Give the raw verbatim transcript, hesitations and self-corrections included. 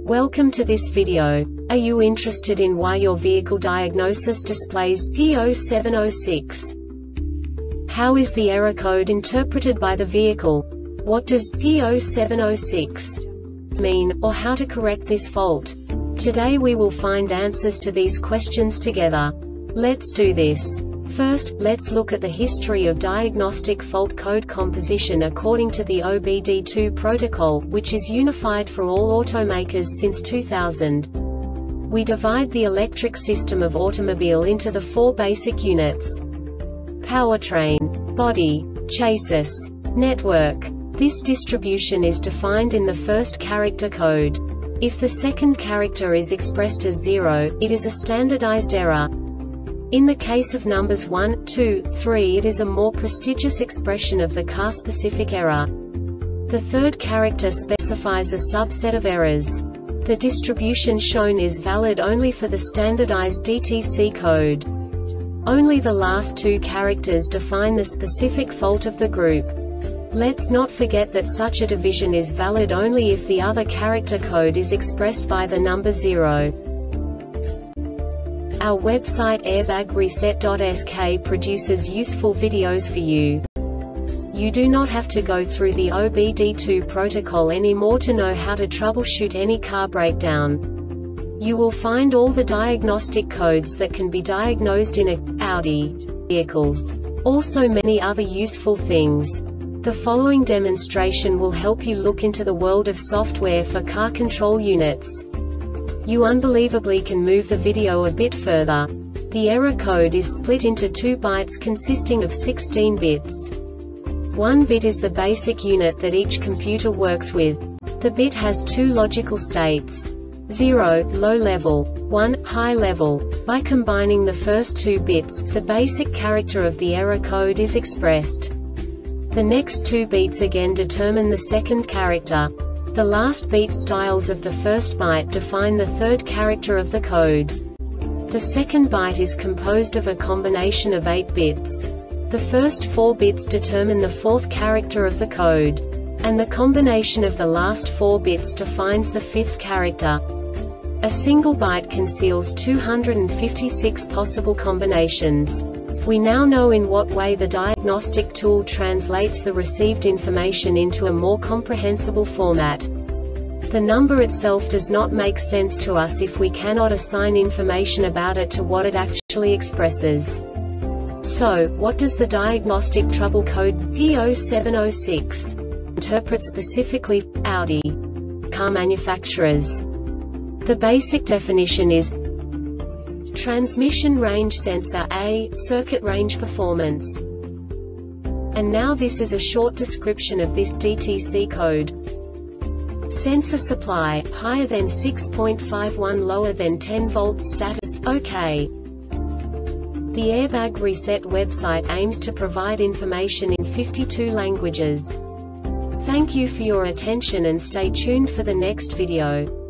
Welcome to this video. Are you interested in why your vehicle diagnosis displays P zero seven zero six? How is the error code interpreted by the vehicle? What does P zero seven zero six mean, or how to correct this fault? Today we will find answers to these questions together. Let's do this. First, let's look at the history of diagnostic fault code composition according to the O B D two protocol, which is unified for all automakers since two thousand. We divide the electric system of automobile into the four basic units: powertrain, body, chassis, network. This distribution is defined in the first character code. If the second character is expressed as zero, it is a standardized error. In the case of numbers one, two, three, it is a more prestigious expression of the car-specific error. The third character specifies a subset of errors. The distribution shown is valid only for the standardized D T C code. Only the last two characters define the specific fault of the group. Let's not forget that such a division is valid only if the other character code is expressed by the number zero. Our website airbag reset dot S K produces useful videos for you. You do not have to go through the O B D two protocol anymore to know how to troubleshoot any car breakdown. You will find all the diagnostic codes that can be diagnosed in a Audi vehicles. Also many other useful things. The following demonstration will help you look into the world of software for car control units. You unbelievably can move the video a bit further. The error code is split into two bytes consisting of sixteen bits. One bit is the basic unit that each computer works with. The bit has two logical states: zero, low level, one, high level. By combining the first two bits, the basic character of the error code is expressed. The next two bits again determine the second character. The last beat styles of the first byte define the third character of the code. The second byte is composed of a combination of eight bits. The first four bits determine the fourth character of the code. And the combination of the last four bits defines the fifth character. A single byte conceals two hundred fifty-six possible combinations. We now know in what way the diagnostic tool translates the received information into a more comprehensible format. The number itself does not make sense to us if we cannot assign information about it to what it actually expresses. So, what does the diagnostic trouble code P zero seven zero six interpret specifically for Audi car manufacturers? The basic definition is transmission range sensor A, circuit range performance. And now this is a short description of this D T C code. Sensor supply, higher than six point five one, lower than ten volts, status, OK. The Airbag Reset website aims to provide information in fifty-two languages. Thank you for your attention and stay tuned for the next video.